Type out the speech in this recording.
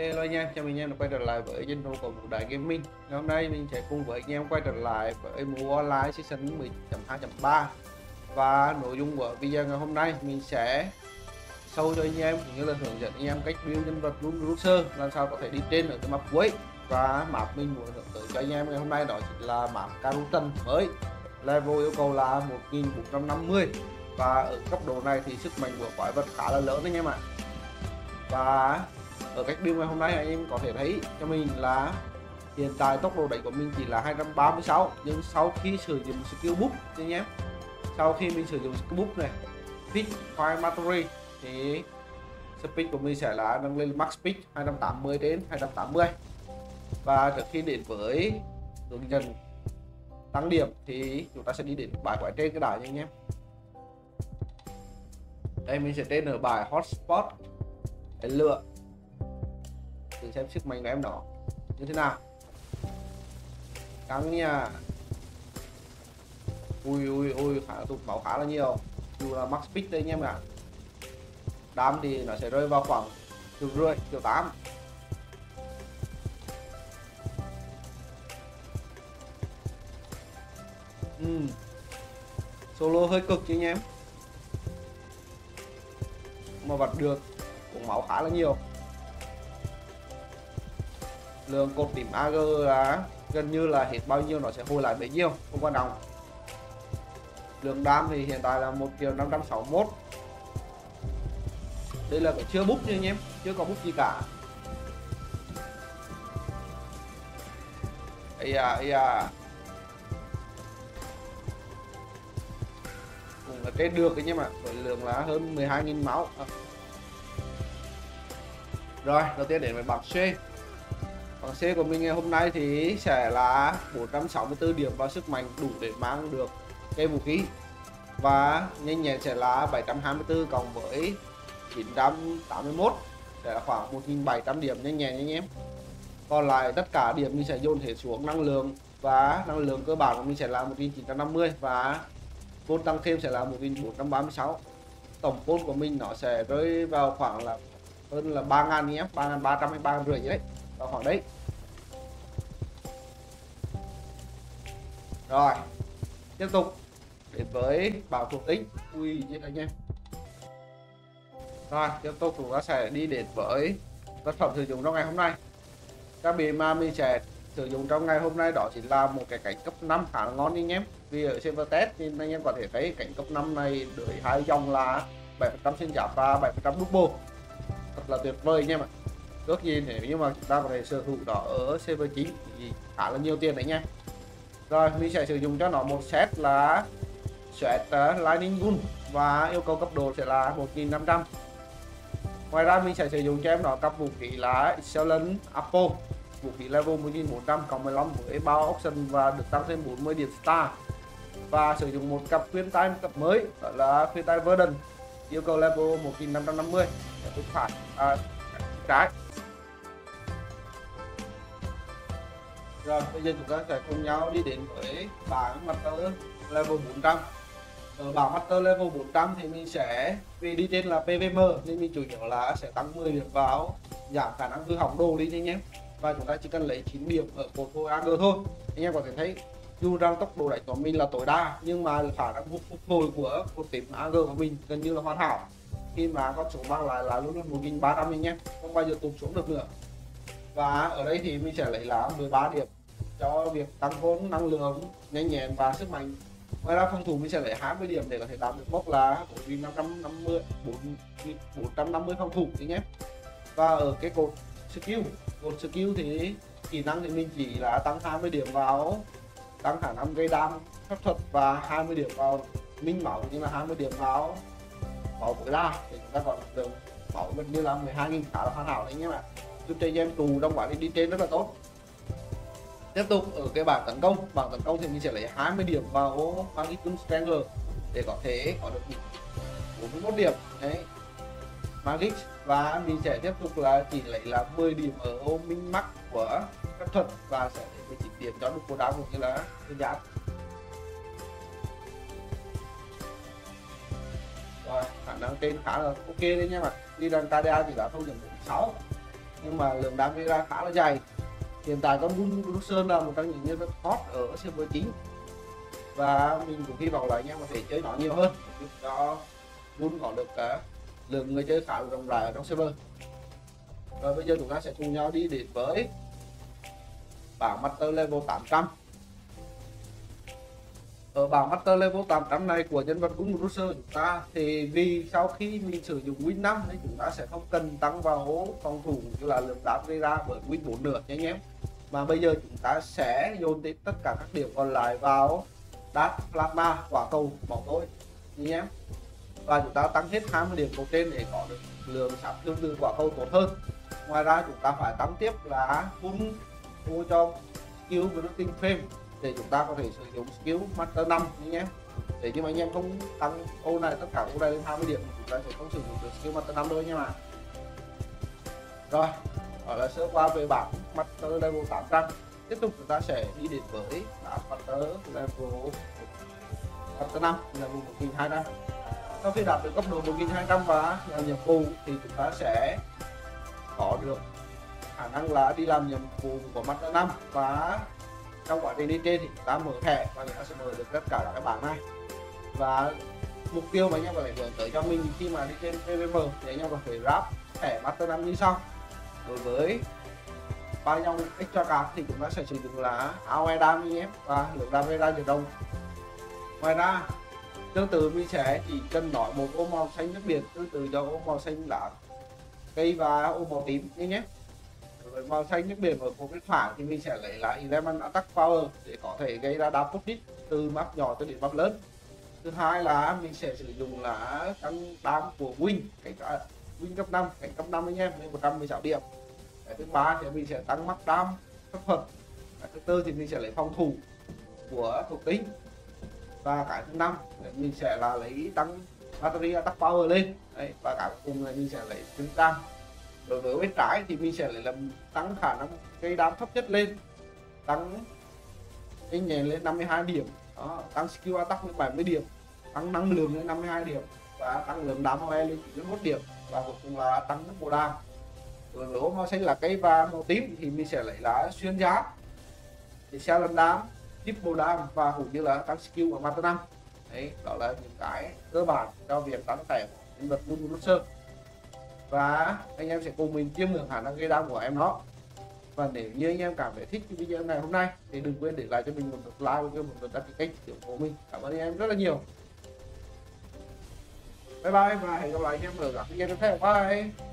Hello anh em, chào mừng anh em đã quay trở lại với channel của Vũ Đại Gaming. Ngày hôm nay mình sẽ cùng với anh em quay trở lại với MU Online Season 10.2.3. Và nội dung của video ngày hôm nay mình sẽ show cho anh em cũng như là hướng dẫn anh em cách build nhân vật Ruser làm sao có thể đi trên ở cái map cuối. Và map mình muốn hướng tới cho anh em ngày hôm nay đó chính là map Carutan mới. Level yêu cầu là 1450 và ở cấp độ này thì sức mạnh của quái vật khá là lớn anh em ạ. Và ở cách build ngày hôm nay anh em có thể thấy cho mình là hiện tại tốc độ đánh của mình chỉ là 236, nhưng sau khi sử dụng skill book anh em, sau khi mình sử dụng skill book này Fit Fire Mastery thì speed của mình sẽ là nâng lên max speed 280 đến 280. Và trước khi đến với hướng dẫn tăng điểm thì chúng ta sẽ đi đến bài quái trên cái đài nha anh em. Đây mình sẽ tên ở bài hotspot để lựa thử xem sức mạnh của em đó như thế nào. Căng nha. Ui khá tụt máu khá là nhiều, dù là max speed đây anh em ạ. Đam thì nó sẽ rơi vào khoảng triệu rưỡi, triệu 8. Solo hơi cực chứ anh em, mà vẫn được, cũng máu khá là nhiều. Lượng cột điểm AG là gần như là hết bao nhiêu nó sẽ hồi lại bấy nhiêu, không quan trọng. Lượng đam thì hiện tại là 1.561. Đây là cái chưa bút nha anh em, chưa có bút gì cả. Ây da. Cũng là trên được anh em ạ, với lượng là hơn 12.000 máu. Rồi, đầu tiên đến với bảng C. Bảng C của mình ngày hôm nay thì sẽ là 464 điểm và sức mạnh đủ để mang được cây vũ khí. Và nhanh nhẹn sẽ là 724 cộng với 981 sẽ là khoảng 1700 điểm nhanh nhẹn anh em. Còn lại tất cả điểm mình sẽ dồn hết xuống năng lượng, và năng lượng cơ bản của mình sẽ là 1950 và côn tăng thêm sẽ là 1436. Tổng côn của mình nó sẽ rơi vào khoảng là hơn là 3.000 nhé, 3.300 hay 3.500 đấy, vào khoảng đấy. Rồi tiếp tục đến với bảo thuộc tính. Ui chết anh em. Rồi tiếp tục chúng ta sẽ đi đến với vật phẩm sử dụng trong ngày hôm nay. Các bị mà mình sẽ sử dụng trong ngày hôm nay đó chính là một cái cảnh cấp 5 khá là ngon anh em. Vì ở server test thì anh em có thể thấy cảnh cấp 5 này đợi hai dòng là 7% xuyên giáp và 7% double, thật là tuyệt vời anh em ạ. Ước gì nếu như mà chúng ta có thể sở hữu đó ở server chính thì khá là nhiều tiền đấy nha. Rồi mình sẽ sử dụng cho nó một set là set Lightning Gun và yêu cầu cấp độ sẽ là 1500. Ngoài ra mình sẽ sử dụng cho em nó cặp vũ khí là Excellent Apple, vũ khí level 1400 cộng 15 với bao option và được tăng thêm 40 điểm star. Và sử dụng một cặp khuyên tai cấp mới đó là khuyên tai Verdant, yêu cầu level 1550 để bước phải trái. Rồi bây giờ chúng ta sẽ cùng nhau đi đến với bảng Master level 400. Ở bảng Master level 400 thì mình sẽ, vì đi trên là PVM nên mình chủ yếu là sẽ tăng 10 điểm vào giảm khả năng hư hỏng đồ đi anh em. Và chúng ta chỉ cần lấy 9 điểm ở cột hồi AG thôi. Anh em có thể thấy dù rằng tốc độ đánh của mình là tối đa nhưng mà khả năng phục hồi của cột tím AG của mình gần như là hoàn hảo. Khi mà con số mang lại là luôn luôn 1300 anh em, không bao giờ tụt xuống được nữa. Và ở đây thì mình sẽ lấy là 13 điểm cho việc tăng vốn, năng lượng, nhanh nhẹn và sức mạnh. Ngoài ra phòng thủ mình sẽ lấy 20 điểm để có thể đạt được mốc là 450 phòng thủ anh em. Và ở cái cột skill thì kỹ năng thì mình chỉ là tăng 20 điểm vào tăng khả năng gây đam phép thuật và 20 điểm vào minh máu, như là 20 điểm vào máu tối đa để chúng ta còn được máu gần như là 12.000, khá là hoàn hảo đấy anh em ạ, giúp cho anh em tù trong quá trình đi trên rất là tốt. Tiếp tục ở cái bảng tấn công thì mình sẽ lấy 20 điểm vào Magic Stranger để có thể có được 41 điểm đấy Magic. Và mình sẽ tiếp tục là chỉ lấy là 10 điểm ở ô minh mắc của phép thuật và sẽ lấy 19 điểm cho đục cô đá cũng như là đơn giản. Rồi khả năng trên khá là ok đấy nha, mà đi đằng KDA thì đã thông điểm 6. nhưng mà lượng đam gây ra khá là dày. Hiện tại con Bruiser là một trong những nhân vật hot ở server chính, và mình cũng hy vọng là anh em có thể chơi nó nhiều hơn giúp cho Bull có được lượng người chơi khá là rộng rãi ở trong server. Rồi bây giờ chúng ta sẽ cùng nhau đi đến với bảng Master level 800. Ở bảng Master level 800 này của nhân vật Bull Bruiser chúng ta thì vì sau khi mình sử dụng Win 5 thì chúng ta sẽ không cần tăng vào phòng thủ như là lượng đam gây ra bởi Win 4 nữa nha anh em, mà bây giờ chúng ta sẽ dồn đến tất cả các điểm còn lại vào Dash Plasma, quả cầu bóng tối anh em, và chúng ta tăng hết 20 điểm cầu trên để có được lượng sát thương từ quả cầu tốt hơn. Ngoài ra chúng ta phải tăng tiếp là full cho skill Brooding Frame để chúng ta có thể sử dụng skill Master 5 anh em. Để nhưng mà anh em không tăng ô này, tất cả ô này lên 20 điểm chúng ta sẽ không sử dụng được skill Master 5 đâu nha mà. Rồi, đó là sơ qua về bảng Master level 800. Tiếp tục chúng ta sẽ đi đến với bảng Master level 5 là 1200. Sau khi đạt được cấp độ 1200 và làm nhiệm vụ thì chúng ta sẽ có được khả năng là đi làm nhiệm vụ của Master 5, và trong quá trình đi trên thì chúng ta mở thẻ và chúng ta sẽ mở được tất cả các bảng này. Và mục tiêu mà anh em có thể hướng tới cho mình khi mà đi trên PVM thì anh em có thể ráp thẻ Master 5 như sau. Đối với ba dòng extra card thì chúng ta sẽ sử dụng là AOE đam anh em và lượng đam ra nhiệt đồng. Ngoài ra tương tự mình sẽ chỉ cần nói một ô màu xanh nước biển tương tự cho ô màu xanh lá cây và ô màu tím nhé. Với màu xanh nước biển ở bên phải thì mình sẽ lấy lại Element Attack Power để có thể gây ra đam tốc đít từ map nhỏ tới đến map lớn. Thứ hai là mình sẽ sử dụng là tăng đam của Win Win cấp 5, cảnh cấp 5 anh em lên 116 điểm. Cái thứ ba thì mình sẽ tăng mắc đam cấp thuật. Cái thứ tư thì mình sẽ lấy phòng thủ của thuộc tính, và cái thứ năm mình sẽ là lấy tăng battery attack power lên. Đấy, và cả cùng là mình sẽ lấy tính đam. Đối với bên trái thì mình sẽ lấy làm tăng khả năng gây đam thấp nhất lên, tăng nhanh nhẹn lên 52 điểm. Đó, tăng skill attack lên 70 điểm, tăng năng lượng lên 52 điểm, và tăng lượng đam AOE lên 91 điểm, và cuối cùng là tăng mức bộ đam. Đối với màu xanh là cây và màu tím thì mình sẽ lấy lá xuyên giá để xe lần đam, triple đam và cũng như là tăng skill của Master 5. Đấy, đó là những cái cơ bản cho việc tăng thẻ nhân vật Bull Bruiser. Và anh em sẽ cùng mình chiêm ngưỡng khả năng gây đam của em nó. Và nếu như anh em cảm thấy thích cái video này hôm nay thì đừng quên để lại cho mình một lượt like và một lượt đăng ký kênh ủng hộ mình. Cảm ơn anh em rất là nhiều. Bye bye và hẹn gặp lại anh em ở các video tiếp theo. Bye.